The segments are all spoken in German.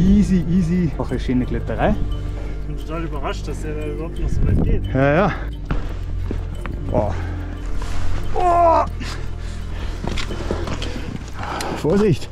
Easy, easy. Auch eine schöne Kletterei. Ich bin total überrascht, dass der da überhaupt noch so weit geht. Ja, ja. Oh. Oh. Vorsicht!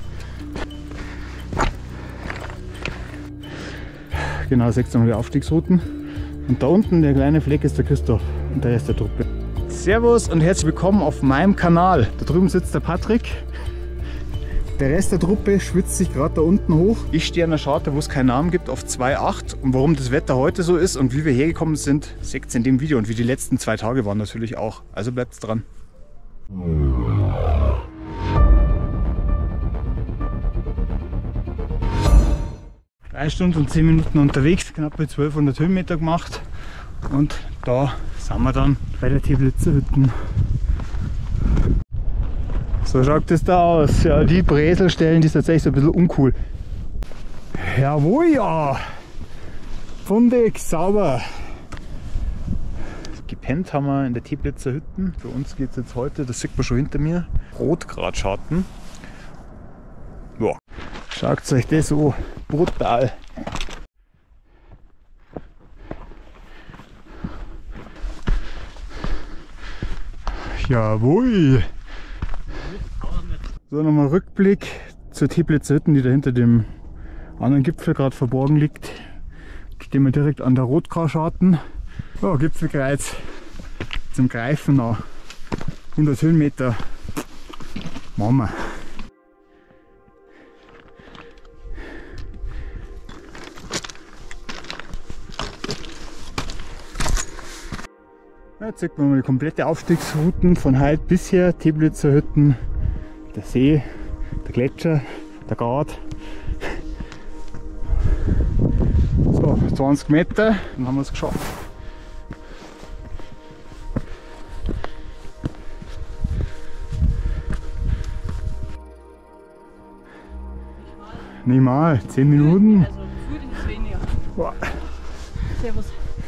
Genau, 6 haben wir Aufstiegsrouten. Und da unten der kleine Fleck ist der Christoph und der ist der Truppe. Servus und herzlich willkommen auf meinem Kanal. Da drüben sitzt der Patrick. Der Rest der Truppe schwitzt sich gerade da unten hoch. Ich stehe an der Scharte, wo es keinen Namen gibt, auf 2,8. Und warum das Wetter heute so ist und wie wir hergekommen sind, seht ihr in dem Video. Und wie die letzten 2 Tage waren natürlich auch. Also bleibt dran. 3 Stunden und 10 Minuten unterwegs, knapp bei 1200 Höhenmeter gemacht. Und da sind wir dann bei der Teplitzer Hütten. So schaut es da aus. Ja, die Breselstellen, die ist tatsächlich so ein bisschen uncool. Jawohl, ja! Fundig, sauber! Gepennt haben wir in der Teplitzer Hütten. Für uns geht es jetzt heute, das sieht man schon hinter mir, Rotgratschatten. Ja, schaut euch das an, brutal! Jawohl! So, nochmal Rückblick zur Teplitzer Hütten, die da hinter dem anderen Gipfel gerade verborgen liegt. Stehen wir direkt an der Rotgratschatten. Oh, Gipfelkreuz zum Greifen noch. 100 Höhenmeter. Machen wir. Jetzt sieht man mal die komplette Aufstiegsrouten von heute bisher. Teplitzer Hütten, der See, der Gletscher, der Grat. So, 20 Meter, dann haben wir es geschafft. Nicht mal, 10 Minuten. Also gefühlt ist es weniger. Boah. Servus.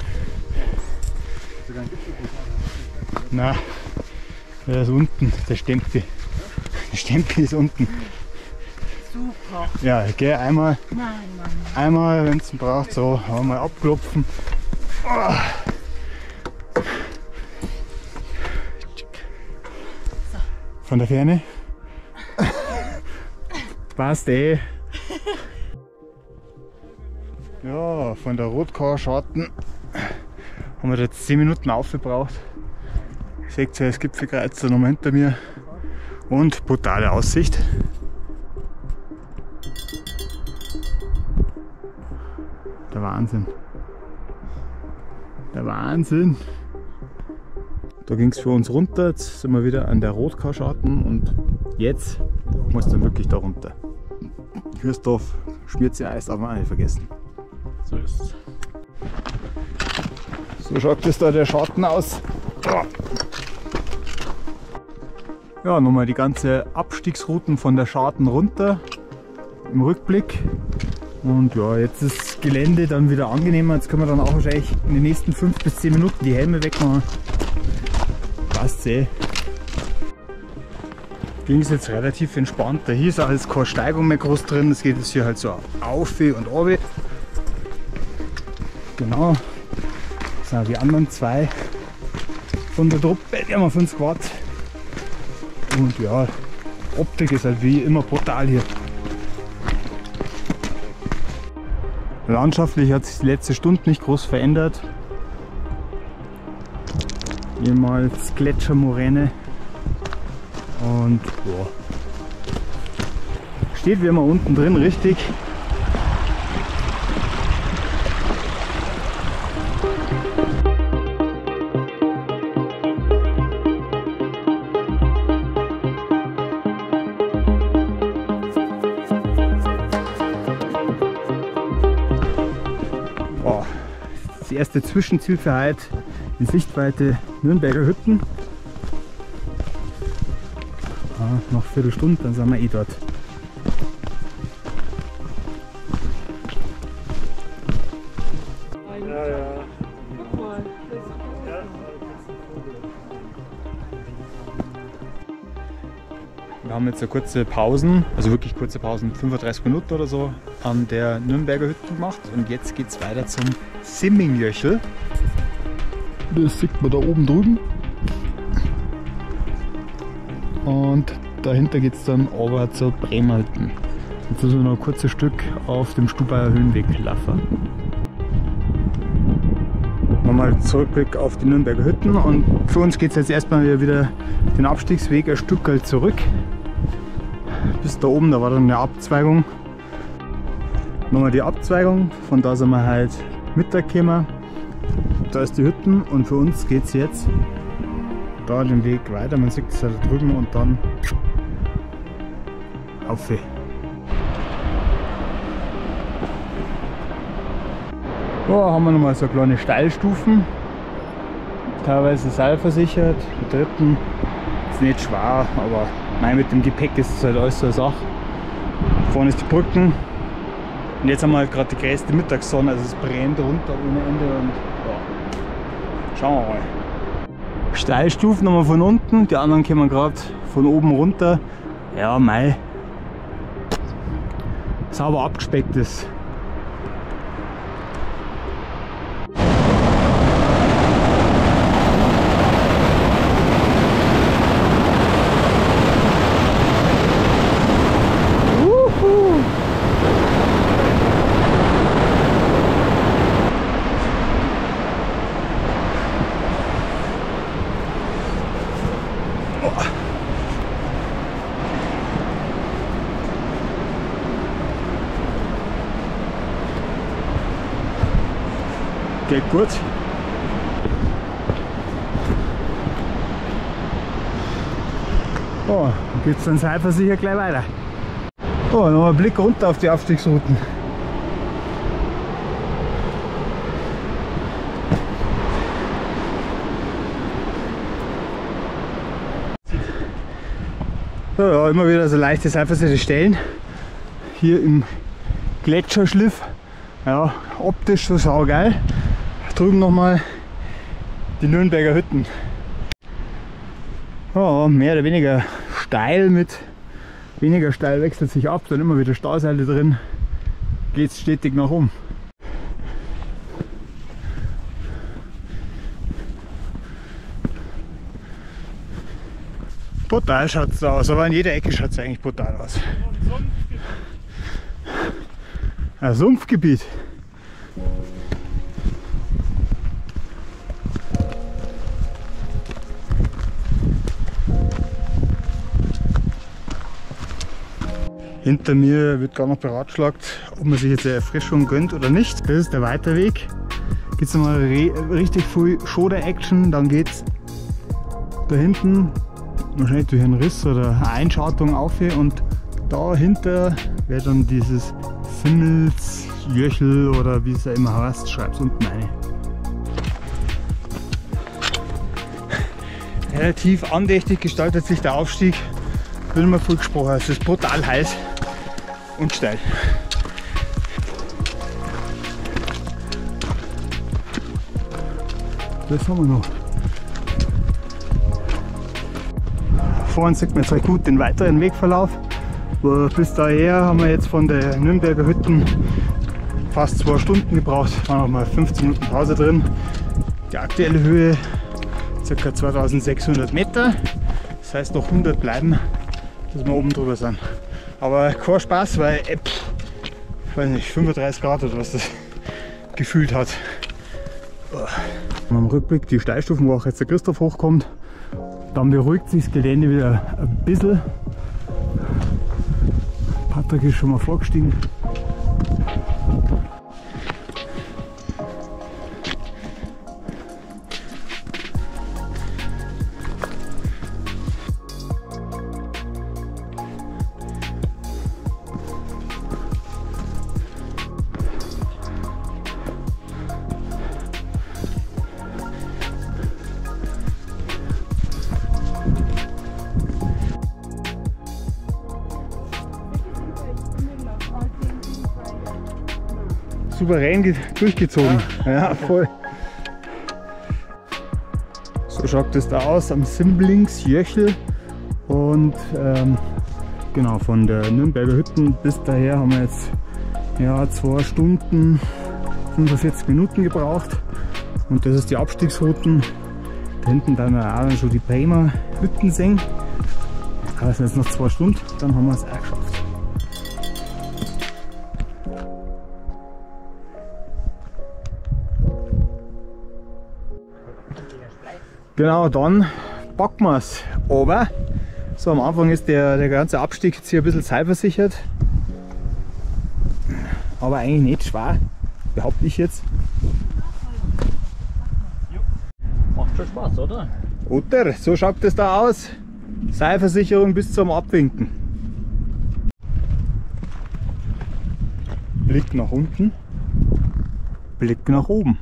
Nein, der ist unten, der Stempel. Der Stempel ist unten. Super. Ja, ich gehe einmal, Nein. wenn es braucht, so einmal abklopfen. Oh. Von der Ferne. Passt eh. Ja, von der Rotgratschatten haben wir jetzt 10 Minuten aufgebraucht. Seht ihr, das Gipfelkreuz da nochmal hinter mir. Und brutale Aussicht. Der Wahnsinn. Der Wahnsinn. Da ging es für uns runter. Jetzt sind wir wieder an der Rotgratschatten und jetzt muss dann wirklich da runter. Christoph schmiert sich Eis, aber auch nicht vergessen. So ist es. So schaut es da der Schatten aus. Ja, nochmal die ganze Abstiegsrouten von der Scharten runter im Rückblick. Und ja, jetzt ist das Gelände dann wieder angenehmer. Jetzt können wir dann auch wahrscheinlich in den nächsten 5 bis 10 Minuten die Helme wegmachen. Passt eh. Ging es jetzt relativ entspannt. Da hier ist auch jetzt keine Steigung mehr groß drin. Es geht jetzt hier halt so auf und runter. Genau. Das sind die anderen 2 von der Truppe. Die haben auf uns gewartet. Und ja, Optik ist halt wie immer brutal hier. Landschaftlich hat sich die letzte Stunde nicht groß verändert. Ehemals Gletschermoräne. Und boah, steht wie immer unten drin richtig. Das erste Zwischenziel für heute in Sichtweite Nürnberger Hütten. Noch eine Viertelstunde, dann sind wir eh dort. Ja, ja. Guck mal. Ja. Wir haben jetzt eine kurze Pausen, also wirklich kurze Pausen, 35 Minuten oder so, an der Nürnberger Hütte gemacht. Und jetzt geht es weiter zum Simmingjöchel. Das sieht man da oben drüben. Und dahinter geht es dann aber zur Bremer Hütten. Jetzt müssen wir noch ein kurzes Stück auf dem Stubaier Höhenweg laufen. Nochmal Zurückblick auf die Nürnberger Hütten, und für uns geht es jetzt erstmal wieder den Abstiegsweg ein Stück zurück. Bis da oben, da war dann eine Abzweigung. Nochmal die Abzweigung, von da sind wir halt Mittag gekommen. Da ist die Hütten, und für uns geht es jetzt da den Weg weiter. Man sieht es da drüben und dann auf. Da haben wir nochmal so kleine Steilstufen, teilweise seilversichert. Die dritten ist nicht schwer, aber nein, mit dem Gepäck ist es halt alles so eine Sache. Vorne ist die Brücken, und jetzt haben wir halt gerade die größte Mittagssonne, also es brennt runter ohne Ende, und ja, schauen wir mal. Steilstufen haben wir von unten, die anderen kommen gerade von oben runter. Ja, mei, sauber abgespecktes. Geht gut. Oh, dann geht es dann seilversichert gleich weiter. Oh, noch ein Blick runter auf die Aufstiegsrouten. So, ja, immer wieder so leichte seilversicherte Stellen. Hier im Gletscherschliff. Ja, optisch so saugeil. Drüben nochmal die Nürnberger Hütten. Ja, mehr oder weniger steil, mit weniger steil wechselt sich ab, dann immer wieder Stauseile drin, geht es stetig nach oben. Brutal schaut es da aus, aber an jeder Ecke schaut es eigentlich brutal aus. Ein Sumpfgebiet. Hinter mir wird gar noch beratschlagt, ob man sich jetzt eine Erfrischung gönnt oder nicht. Das ist der Weiterweg. Geht es nochmal richtig viel Shoulder-Action, dann geht es da hinten wahrscheinlich durch einen Riss oder eine Einschautung auf, und dahinter wäre dann dieses Simmelsjöchel oder wie es ja immer heißt, schreibt es unten rein. Relativ andächtig gestaltet sich der Aufstieg, wird immer viel gesprochen. Es ist brutal heiß und steil. Das haben wir noch. Vorhin sieht man jetzt recht gut den weiteren Wegverlauf. Bis daher haben wir jetzt von der Nürnberger Hütten fast 2 Stunden gebraucht. Waren noch mal 15 Minuten Pause drin. Die aktuelle Höhe ca. 2600 Meter. Das heißt, noch 100 bleiben, dass wir oben drüber sind. Aber kein Spaß, weil ich weiß nicht, 35 Grad oder was das gefühlt hat. Am Rückblick die Steilstufen, wo auch jetzt der Christoph hochkommt. Dann beruhigt sich das Gelände wieder ein bisschen. Patrick ist schon mal vorgestiegen. Souverän durchgezogen. Ja, voll. So schaut es da aus am Simmlingsjöchel. Und genau, von der Nürnberger Hütten bis daher haben wir jetzt ja, 2 Stunden 45 Minuten gebraucht. Und das ist die Abstiegsrouten. Da hinten dann auch schon die Bremer Hütten sehen. Aber es sind jetzt noch 2 Stunden, dann haben wir es auch geschafft. Genau, dann packen wir es. Aber so am Anfang ist der ganze Abstieg jetzt hier ein bisschen zeitversichert. Aber eigentlich nicht schwer, behaupte ich jetzt. Macht schon Spaß, oder? Oder, so schaut das da aus. Seilversicherung bis zum Abwinken. Blick nach unten, Blick nach oben.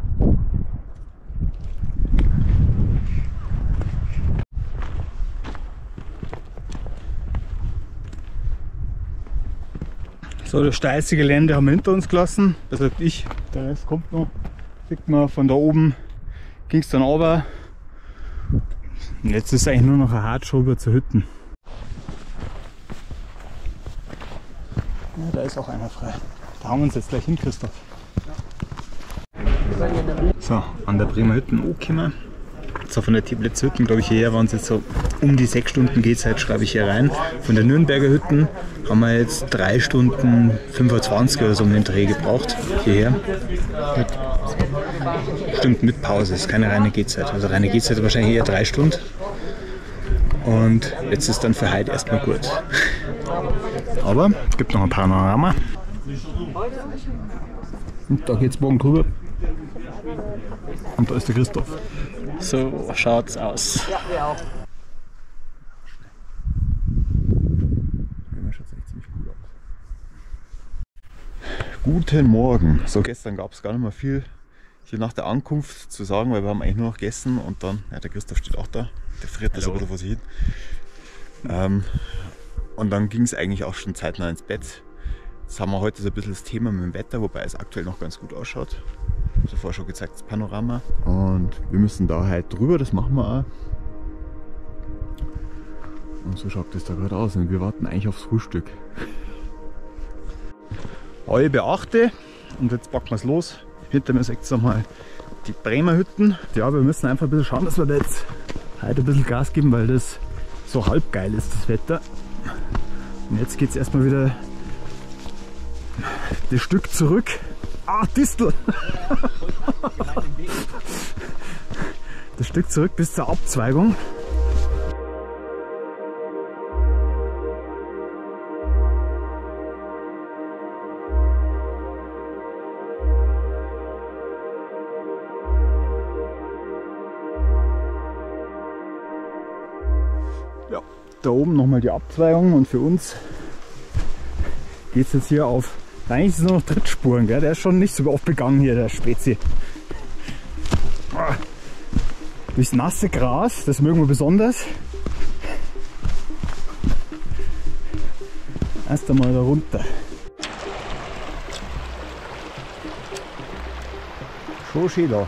So, das steilste Gelände haben wir hinter uns gelassen. Das heißt ich, der Rest kommt noch. Sieht man von da oben, ging es dann runter. Und jetzt ist eigentlich nur noch ein Hartschober zu Hütten. Ja, da ist auch einer frei. Da haben wir uns jetzt gleich hin, Christoph. So, an der Bremer Hütten angekommen. So, von der Teplitz Hütten, glaube ich, hierher waren es jetzt so um die 6 Stunden Gehzeit, schreibe ich hier rein. Von der Nürnberger Hütten haben wir jetzt 3 Stunden 25 oder so um den Dreh gebraucht, hierher. Stimmt, mit Pause, ist keine reine Gehzeit. Also reine Gehzeit ist wahrscheinlich eher 3 Stunden. Und jetzt ist dann für heute erstmal gut. Aber es gibt noch ein Panorama. Und da geht es morgen drüber. Und da ist der Christoph. So schaut's aus. Ja, schaut echt ziemlich cool aus. Guten Morgen. So, gestern gab es gar nicht mehr viel hier nach der Ankunft zu sagen, weil wir haben eigentlich nur noch gegessen und dann, ja, der Christoph steht auch da, der friert das ein bisschen vor sich hin. Und dann ging es eigentlich auch schon zeitnah ins Bett. Jetzt haben wir heute so ein bisschen das Thema mit dem Wetter, wobei es aktuell noch ganz gut ausschaut. Ich habe vorher schon gezeigt, das Panorama. Und wir müssen da halt drüber, das machen wir auch. Und so schaut das da gerade aus und wir warten eigentlich aufs Frühstück. Halbe 8 und jetzt packen wir es los. Hinter mir seht ihr nochmal die Bremer Hütten. Ja, wir müssen einfach ein bisschen schauen, dass wir da jetzt heute ein bisschen Gas geben, weil das so halb geil ist, das Wetter. Und jetzt geht es erstmal wieder das Stück zurück. Ah, Distel! Das Stück zurück bis zur Abzweigung. Ja, da oben nochmal die Abzweigung und für uns geht es jetzt hier auf. Eigentlich ist es nur noch Trittspuren, gell? Der ist schon nicht so oft begangen hier, der Spezi. Durchs nasse Gras, das mögen wir besonders. Erst einmal da runter. Schon schön da.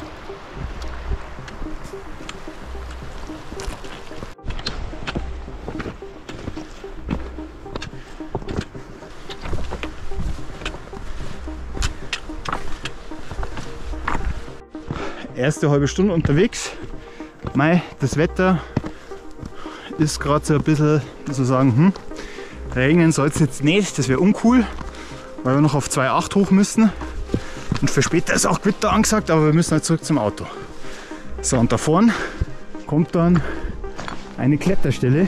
Erste halbe Stunde unterwegs. Mei, das Wetter ist gerade so ein bisschen so sagen, regnen soll es jetzt nicht, das wäre uncool, weil wir noch auf 2,8 hoch müssen. Und für später ist auch Gewitter angesagt, aber wir müssen halt zurück zum Auto. So, und da vorne kommt dann eine Kletterstelle.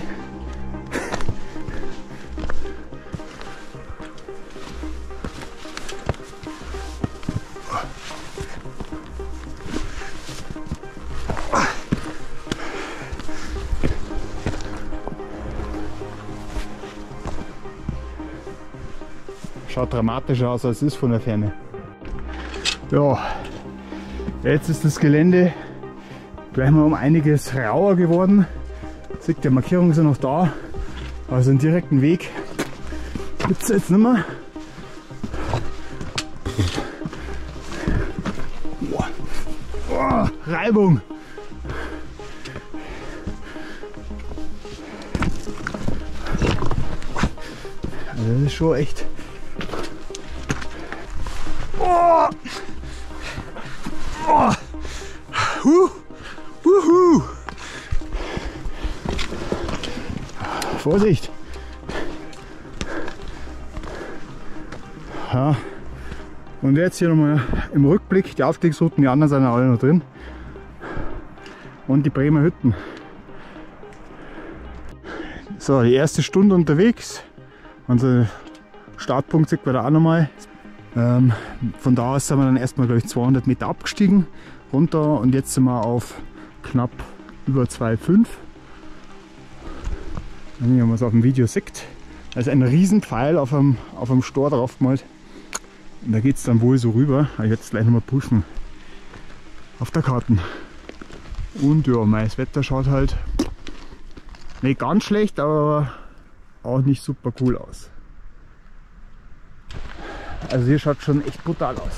Schaut dramatischer aus, als es ist von der Ferne. Ja, jetzt ist das Gelände gleich mal um einiges rauer geworden. Seht ihr, Markierungen sind noch da, also einen direkten Weg gibt es jetzt nicht mehr. Reibung! Also das ist schon echt. Oh! Oh! Wuhu! Vorsicht! Ja. Und jetzt hier nochmal im Rückblick die Aufstiegsrouten, die anderen sind ja alle noch drin. Und die Bremer Hütten. So, die erste Stunde unterwegs. Unser Startpunkt sieht man da auch nochmal. Von da aus sind wir dann erstmal, glaube ich, 200 Meter abgestiegen, runter, und jetzt sind wir auf knapp über 2,5. Wenn man es auf dem Video sieht, da ist ein riesen Pfeil auf einem Stor drauf gemalt. Und da geht es dann wohl so rüber. Ich werde es gleich nochmal pushen auf der Karte. Und ja, das Wetter schaut halt nicht ganz schlecht, aber auch nicht super cool aus. Also hier schaut schon echt brutal aus.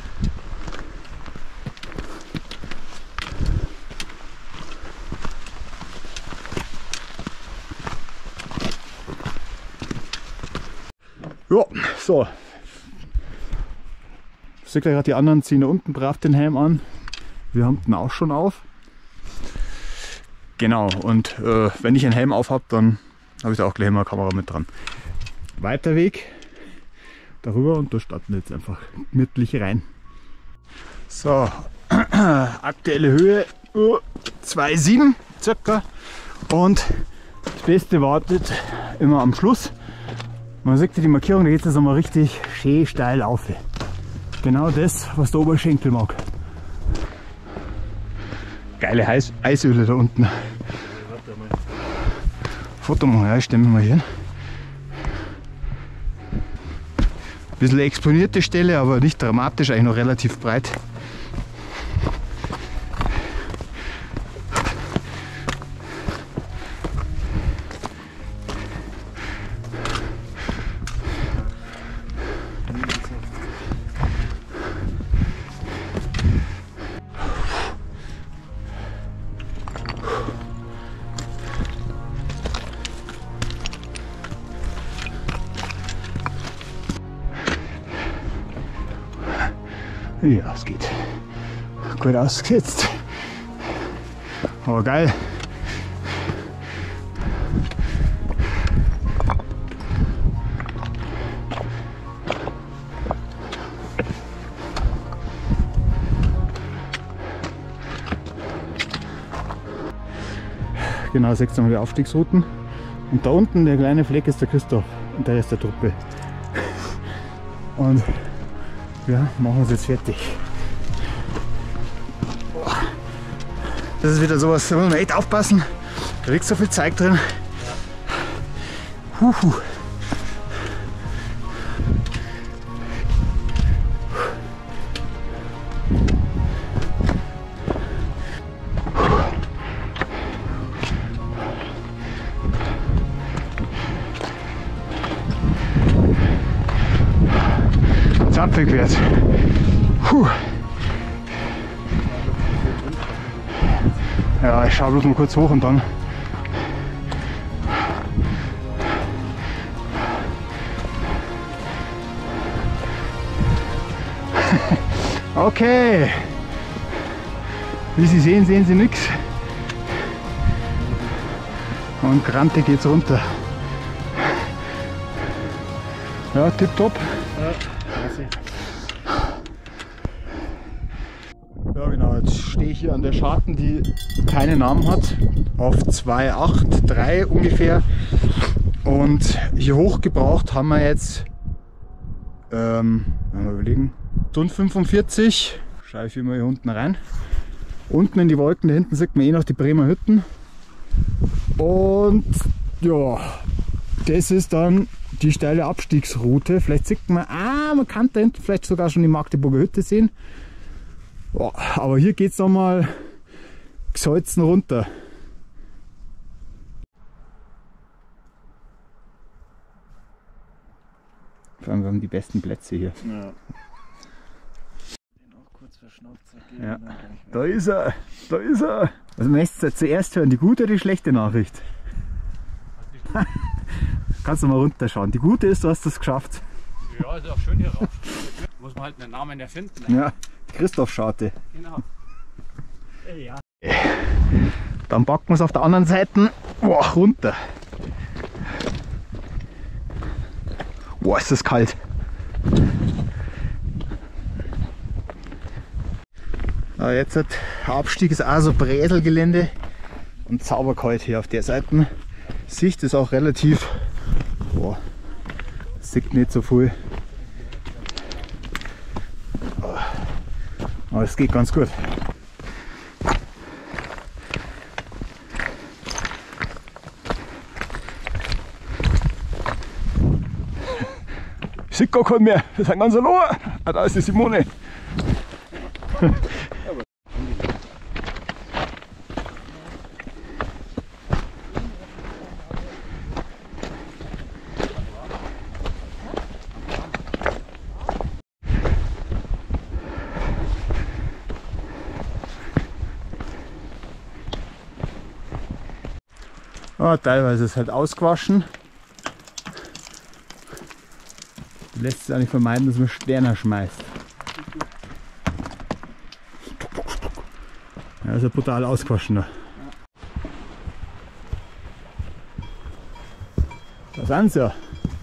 Ja, so. Ich sehe gerade, die anderen ziehen da unten brav den Helm an. Wir haben den auch schon auf. Genau, und wenn ich einen Helm auf habe, dann habe ich da auch gleich mal eine Kamera mit dran. Weiter Weg darüber, und da starten wir jetzt einfach gemütlich rein. So, aktuelle Höhe 2,7 circa, und das Beste wartet immer am Schluss. Man sieht die Markierung, da geht es jetzt einmal richtig schön steil auf. Genau das, was der Oberschenkel mag. Geile Eisöle da unten. Foto machen, ja, stellen wir mal hier hin. Bisschen exponierte Stelle, aber nicht dramatisch, eigentlich noch relativ breit. Ja, es geht. Gut ausgesetzt. Aber geil. Genau, 6 haben wir die Aufstiegsrouten. Und da unten der kleine Fleck ist der Christoph und der Rest der Truppe. Und ja, machen wir es jetzt fertig. Das ist wieder sowas, da muss man echt aufpassen. Da liegt so viel Zeug drin. Huhu. Zapfig wird. Ja, ich schaue bloß mal kurz hoch und dann. Okay. Wie Sie sehen, sehen Sie nichts. Und grantig geht's runter. Ja, tipptopp. Ja genau, jetzt stehe ich hier an der Scharten, die keinen Namen hat, auf 2,83 ungefähr, und hier hoch gebraucht haben wir jetzt, mal überlegen, Stunde 45, schaue ich immer hier unten rein. Unten in die Wolken, da hinten sieht man eh noch die Bremer Hütten, und ja, das ist dann die steile Abstiegsroute. Vielleicht sieht man, man kann da hinten vielleicht sogar schon die Magdeburger Hütte sehen. Oh, aber hier geht es nochmal gesalzen runter. Vor allem, wir haben die besten Plätze hier. Ja. Den auch kurz verschnauft. Ja. Da ist er, da ist er. Was möchtest du zuerst hören, die gute oder die schlechte Nachricht? Kannst du mal runterschauen. Die gute ist, du hast es geschafft. Ja, ist auch schön hier rauf. Muss man halt einen Namen erfinden. Ne? Ja, die Christoph-Scharte. Genau. Ja. Dann packen wir es auf der anderen Seite runter. Boah, ist das kalt. Ja, jetzt der Abstieg ist auch so Bräselgelände und sauberkalt hier auf der Seite. Sicht ist auch relativ, boah, sieht nicht so viel. Aber es geht ganz gut. Ich sehe gar keinen mehr, wir sind ganz allein. Ah, da ist die Simone. Ja, teilweise ist es halt ausgewaschen. Lässt sich eigentlich vermeiden, dass man Sterne schmeißt. Ja, ist ja brutal ausgewaschen da. Da sind sie ja.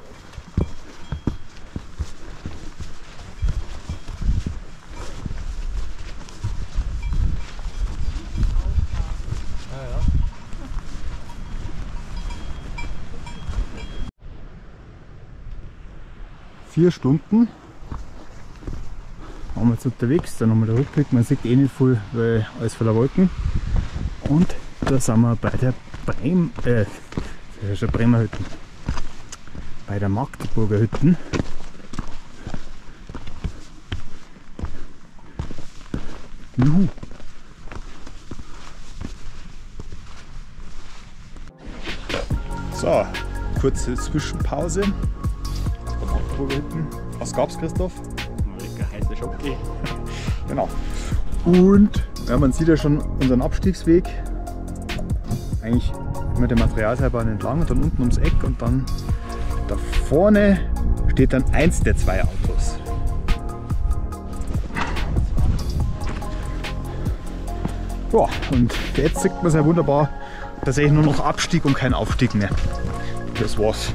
Vier Stunden waren wir jetzt unterwegs, dann nochmal der Rückblick, man sieht eh nicht viel, weil alles voller Wolken. Und da sind wir bei der das ist ja schon Bremer Hütten, bei der Magdeburger Hütten. Juhu. So, kurze Zwischenpause. Was gab's, Christoph? Lecker heiße Schoki. Genau. Und ja, man sieht ja schon unseren Abstiegsweg. Eigentlich immer der Materialseilbahn entlang, dann unten ums Eck und dann da vorne steht dann eins der zwei Autos. Ja, und jetzt sieht man es ja wunderbar. Tatsächlich nur noch Abstieg und kein Aufstieg mehr. Das war's.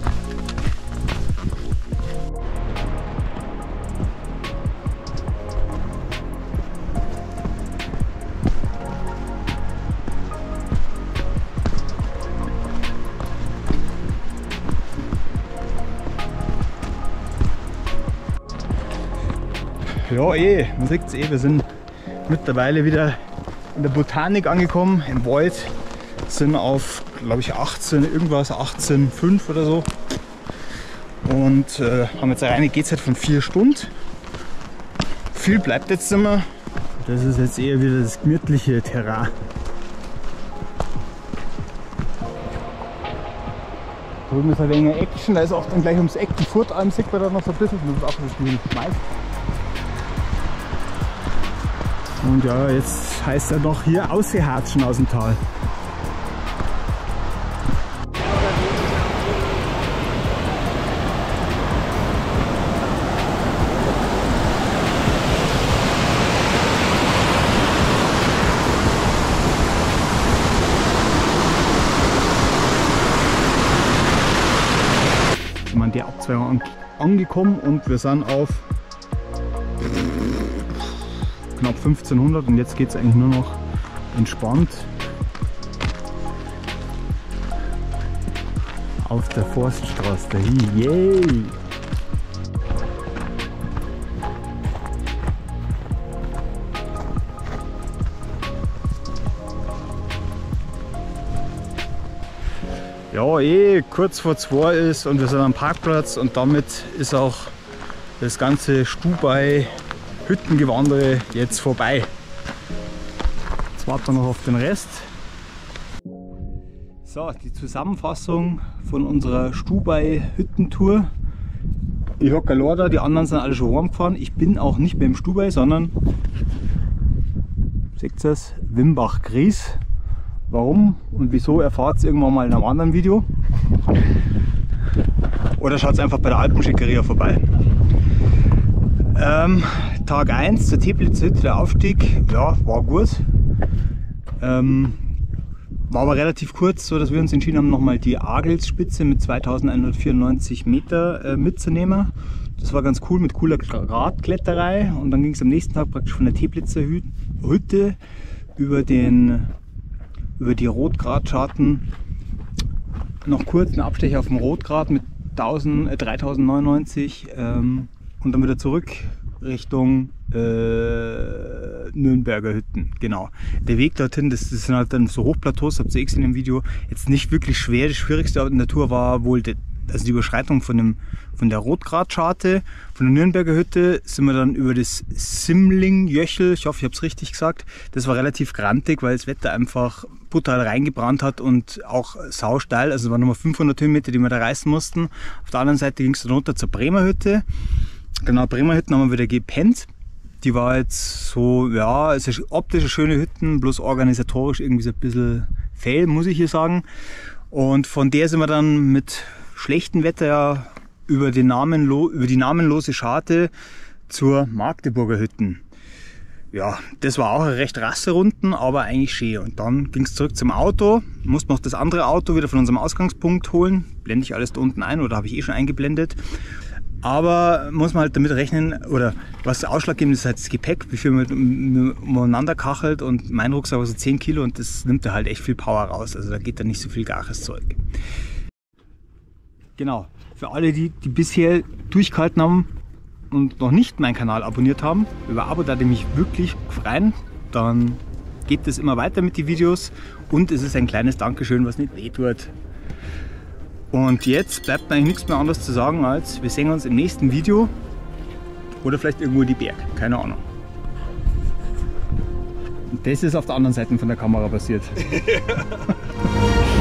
Ja, man sieht es wir sind mittlerweile wieder in der Botanik angekommen, im Wald. Sind auf, glaube ich, 18,5 oder so. Und haben jetzt eine Gehzeit von 4 Stunden. Viel bleibt jetzt immer. Das ist jetzt eher wieder das gemütliche Terrain. Da drüben ist ein wenig Action, da ist auch dann gleich ums Eck die Furtalm, sieht man da noch so ein bisschen, das ist auch das Spiel schmeißt. Und ja, jetzt heißt er noch hier aushatschen aus dem Tal. Wir sind an der Abzweigung angekommen und wir sind auf knapp 1500 und jetzt geht es eigentlich nur noch entspannt auf der Forststraße dahin. Yay! Ja, kurz vor 2 ist und wir sind am Parkplatz und damit ist auch das ganze Stubai Hüttengewandere jetzt vorbei. Jetzt warten wir noch auf den Rest. So, die Zusammenfassung von unserer Stubai Hüttentour. Ich hocke da, die anderen sind alle schon heimgefahren. Ich bin auch nicht mehr im Stubai, sondern, seht ihr es, Wimbach-Gries. Warum und wieso erfahrt ihr irgendwann mal in einem anderen Video. oder schaut einfach bei der Alpenschickeria vorbei. Tag 1 zur Teplitzer Hütte, der Aufstieg, ja, war gut. War aber relativ kurz, so dass wir uns entschieden haben, nochmal die Agelsspitze mit 2194 Meter mitzunehmen. Das war ganz cool, mit cooler Radkletterei. Und dann ging es am nächsten Tag praktisch von der Teplitzer Hütte über die Rotgratscharten noch kurz einen Abstecher auf dem Rotgrat mit 3099 und dann wieder zurück Richtung Nürnberger Hütten. Genau. Der Weg dorthin, das sind halt dann so Hochplateaus, habt ihr eh gesehen im Video, jetzt nicht wirklich schwer. Das Schwierigste in der Tour war wohl die Überschreitung von der Rotgratscharte. Von der Nürnberger Hütte sind wir dann über das Simling-Jöchel, ich hoffe, ich habe es richtig gesagt. Das war relativ grantig, weil das Wetter einfach brutal reingebrannt hat und auch sausteil. Also es waren nochmal 500 Höhenmeter, die wir da reißen mussten. Auf der anderen Seite ging es dann runter zur Bremer Hütte. Genau, Bremer Hütten haben wir wieder gepennt. Die war jetzt so, ja, es ist optisch eine schöne Hütten, bloß organisatorisch irgendwie so ein bisschen fail, muss ich hier sagen. Und von der sind wir dann mit schlechtem Wetter ja über die namenlose Scharte zur Magdeburger Hütten. Ja, das war auch eine recht rasse Runden, aber eigentlich schön. Und dann ging es zurück zum Auto, musste noch das andere Auto wieder von unserem Ausgangspunkt holen. Blende ich alles da unten ein oder habe ich eh schon eingeblendet. Aber muss man halt damit rechnen, oder was ausschlaggebend ist, halt das Gepäck, wie viel man umeinander kachelt, und mein Rucksack war so 10 Kilo und das nimmt da halt echt viel Power raus, also da geht dann nicht so viel gares Zeug. Genau, für alle, die bisher durchgehalten haben und noch nicht meinen Kanal abonniert haben, über Abo da mich wirklich freuen, dann geht es immer weiter mit den Videos und es ist ein kleines Dankeschön, was nicht weh tut. Und jetzt bleibt mir eigentlich nichts mehr anderes zu sagen, als wir sehen uns im nächsten Video oder vielleicht irgendwo in die Berg, keine Ahnung. Und das ist auf der anderen Seite von der Kamera passiert.